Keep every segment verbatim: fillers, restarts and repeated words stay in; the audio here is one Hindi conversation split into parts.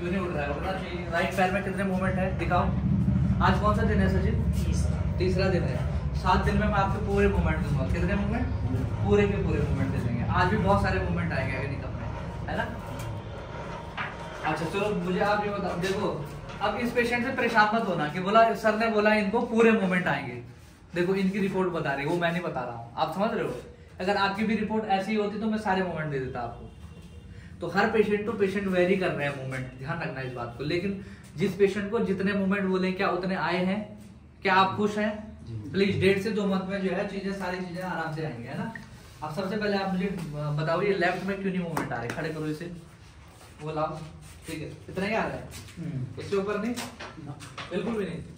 क्यों नहीं उठ रहा है? उठना चाहिए। राइट पैर में कितने मूवमेंट है दिखाओ। आज कौन सा दिन है सचिन? तीसरा तीसरा दिन है। सात दिन में मैं आपको पूरे मूवमेंट दूंगा। कितने मूवमेंट? पूरे के पूरे मूवमेंट दे देंगे। आज भी बहुत सारे मूवमेंट आएंगे अग्निकम में, है ना? अच्छा चलो मुझे आप ये बताओ, देखो अब इस पेशेंट से परेशान मत होना कि बोला सर ने बोला इनको पूरे मूवमेंट आएंगे। देखो इनकी रिपोर्ट बता रही है, वो मैं नहीं बता रहा हूँ, आप समझ रहे हो? अगर आपकी भी रिपोर्ट ऐसी होती तो मैं सारे मूवमेंट दे देता आपको। तो हर पेशेंट टू पेशेंट वेरी कर रहे हैं मूवमेंट, ध्यान रखना इस बात को। लेकिन जिस पेशेंट को जितने मूवमेंट बोले क्या उतने आए हैं? क्या आप खुश हैं? प्लीज डेढ़ से दो मंथ में जो है चीजें सारी चीजें आराम से आएंगी, है ना? अब सबसे पहले आप मुझे बताओ ये लेफ्ट में क्यों नहीं मूवमेंट आ रहे? खड़े करो इसे, वो लाओ, ठीक है? इतना ही आ रहा है, इससे ऊपर नहीं, बिल्कुल भी नहीं।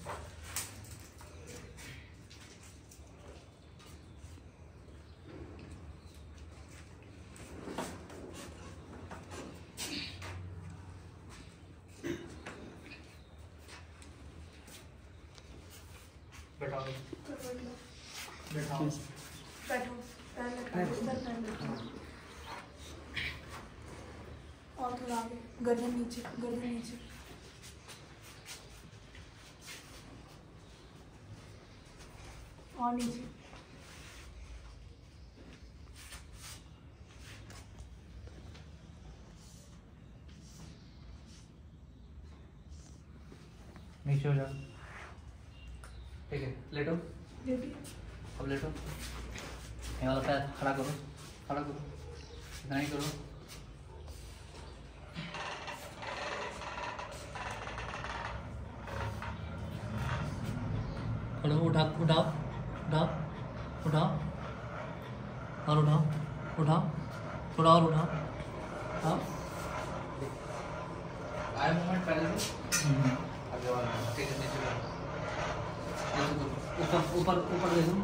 बैठाओ बैठाओ बैठो, और थोड़ा आगे, गर्दन नीचे, गर्दन नीचे, और नीचे, नीचे हो जाओ, ठीक है? लेटो, अब लेटो, ये वाला पैर खड़ा करो, खड़ा करो, इतना ही करो। खड़ो, उठा उठाओ उठाओ उठाओ और उठाओ उठाओ थोड़ा और उठाओ। हाँ आए मूवमेंट पहले से आगे वाला, ठीक है? नीचे ऊपर ऊपर ऊपर देखो,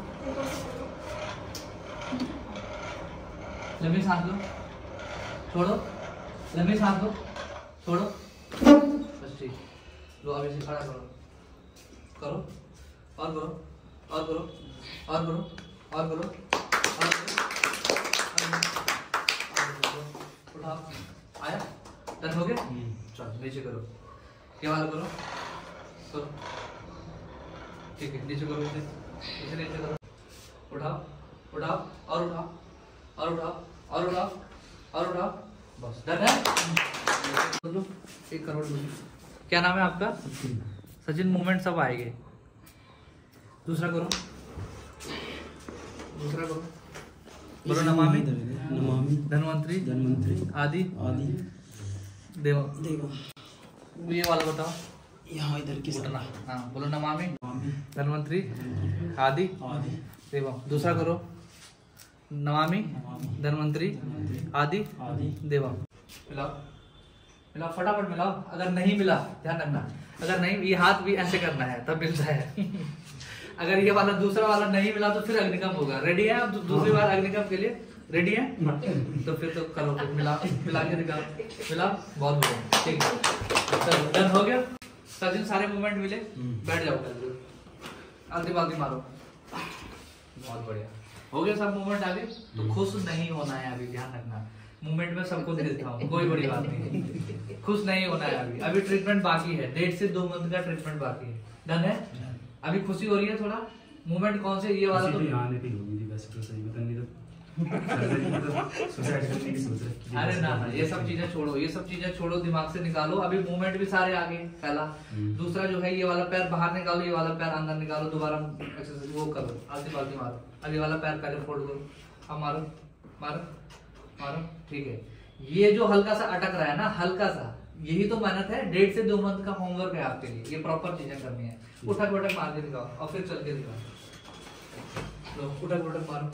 लंबी सांस लो, छोड़ो, लंबी सांस लो, छोड़ो, बस ठीक। लो अब इसे खड़ा करो, करो और करो और करो और करो और करो और करो, उठाओ, आया? डन हो गया? चलो नीचे करो, क्या वाला करो, करो, ठीक है? नीचे करो, इसे इसे नीचे करो, उठाओ उठाओ और उठाओ और उठाओ और उठाओ और उठाओ, बस डन है? बोलो एक करोड़ बोलो। क्या नाम है आपका? सचिन। मूवमेंट सब आएंगे। दूसरा करो, दूसरा करो, बोलो नमामि नमामि धन्वंतरि धन्वंतरि आदि आदि देव देव। ये वाला बताओ, यहाँ इधर की उठना। हाँ बोलो नमामि नमामि धन्वंतरि आदि आदि देवम। दूसरा करो, नमामि धन्वंतरि आदि आदि देवम। मिलाओ मिलाओ, फटाफट मिलाओ। अगर नहीं मिला ध्यान रखना, अगर नहीं, ये हाथ भी ऐसे करना है तब मिलता है। अगर ये वाला दूसरा वाला नहीं मिला तो फिर अग्निकम होगा। रेडी है आप दूसरी बार अग्निकम के लिए? रेडी है? तो फिर तो करो, फिर मिला मिला के दिखाओ, मिला, बहुत बढ़िया, ठीक है? चलो डन हो गया। सचिन सारे मूवमेंट मिले, बैठ जाओ, आलती बाल्टी मारो, बहुत बढ़िया हो गया सब मूवमेंट आगे। तो खुश नहीं होना है अभी, ध्यान रखना। मूवमेंट में सबको दे देता हूँ, कोई बड़ी बात नहीं। खुश नहीं होना है अभी, अभी ट्रीटमेंट बाकी है, डेढ़ से दो मंथ का ट्रीटमेंट बाकी है। डन है? अभी खुशी हो रही है थोड़ा? मूवमेंट कौन से? ये वाला तो अरे ना ना, ये सब चीजें छोड़ो, ये सब चीजें छोड़ो, दिमाग से निकालो। अभी मूवमेंट भी सारे आगे, पहला। दूसरा जो है ये वाला पैर बाहर निकालो, ये वाला पैर अंदर निकालो, दोबारा एक्सरसाइज वो करो, आलती पालती मारो। अब ये वाला पैर पहले फोल्ड करो, अब मारो मारो मारो, ठीक है? ये जो हल्का सा अटक रहा है ना, हल्का सा, यही तो मेहनत है। डेढ़ से दो मंथ का होमवर्क है आपके लिए, ये प्रॉपर चीजें करनी है। उठक उठक मार के दिखाओ और फिर चल के दिखाओ। लो उठक उठक मारो,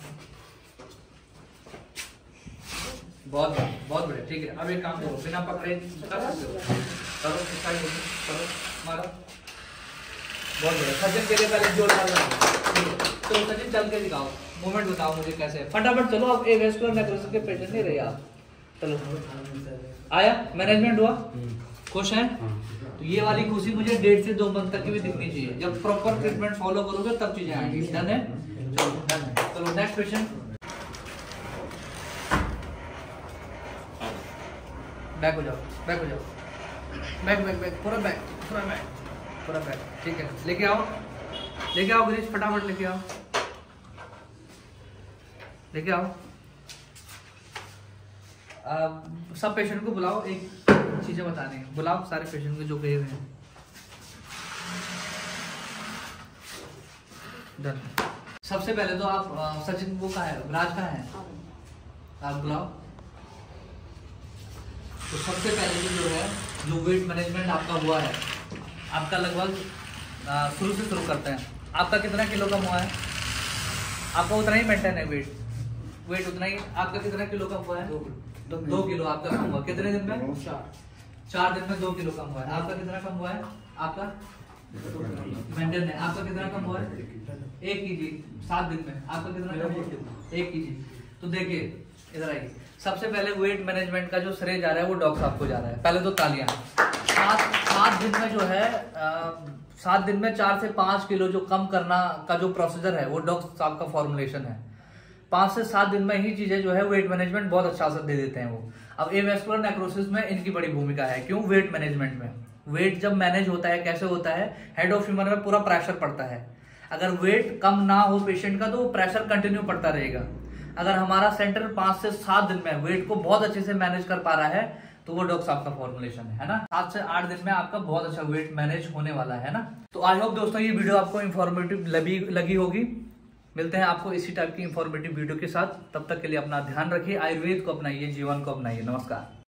बहुत बहुत बढ़िया, ठीक है? अब एक काम करो, बिना पकड़े कर सकते हो, करो करो करो, मारो, बहुत बढ़िया। सचिन के लिए पहले जोरदार लगाओ, तो सचिन चल के दिखाओ, मूवमेंट बताओ मुझे कैसे है, फटाफट चलो। अब एक वेस्कुलर नेक्रोसिस के पेशेंट नहीं रहे आप, चलो। आया? मैनेजमेंट हुआ? खुश हैं? तो ये वाली खुशी मुझे डेढ़ से दो मंथ तक की भी दिखनी चाहिए। जब प्रॉपर ट्रीटमेंट फॉलो करोगे तब चीजें आएंगी। डन है? चलो नेक्स्ट पेशेंट, बैक हो जाओ, बैक हो जाओ, बैक बैक बैक पूरा बैक पूरा बैक पूरा बैक। ठीक है, लेके आओ लेके आओ गिरीश, फटाफट लेके आओ लेके आओ। आ, सब पेशेंट को बुलाओ, एक चीजें बतानी है, बुलाओ सारे पेशेंट को जो गए हुए हैं। डन। सबसे पहले तो आप आ, सचिन वो कहाँ है, राज कहाँ है, आप बुलाओ। तो सबसे पहले तो जो है जो वेट मैनेजमेंट आपका हुआ है, आपका लगभग शुरू से शुरू करते हैं। आपका कितना किलो कम हुआ है, आपका उतना ही मेंटेन है वेट वेट उतना ही। आपका कितना किलो कम हुआ है, दो, दो, दो किलो आपका कम हुआ। कितने दिन में, चार चार दिन में दो किलो कम हुआ है। आपका कितना कम हुआ है, आपका मेंटेन है। आपका कितना कम हुआ है, एक केजी सात दिन में। आपका कितना कम हुआ है, एक केजी। तो देखिए इधर आइए, सबसे पहले वेट मैनेजमेंट का जो श्रेय जा रहा है वो डॉक्टर साहब को जा रहा है। पहले तो तालियां। सात सात दिन में जो है आ, सात दिन में चार से पांच किलो जो कम करना का जो प्रोसीजर है वो डॉक्टर साहब का फॉर्मुलेशन है। पांच से सात दिन में ही चीजें जो है वेट मैनेजमेंट बहुत अच्छा असर दे देते हैं वो। अब एवेस्कुलर नेक्रोसिस में इनकी बड़ी भूमिका है। क्यों, वेट मैनेजमेंट में वेट जब मैनेज होता है कैसे होता है, हेड ऑफ ह्यूमर में पूरा प्रेशर पड़ता है। अगर वेट कम ना हो पेशेंट का तो वो प्रेशर कंटिन्यू पड़ता रहेगा। अगर हमारा सेंटर पांच से सात दिन में वेट को बहुत अच्छे से मैनेज कर पा रहा है तो वो डॉक्टर साहब का फॉर्मुलेशन है, है ना। सात से आठ दिन में आपका बहुत अच्छा वेट मैनेज होने वाला है ना। तो आई होप दोस्तों ये वीडियो आपको इन्फॉर्मेटिव लगी लगी होगी। मिलते हैं आपको इसी टाइप की इन्फॉर्मेटिव वीडियो के साथ। तब तक के लिए अपना ध्यान रखिए, आयुर्वेद को अपनाइए, जीवन को अपनाइए। नमस्कार।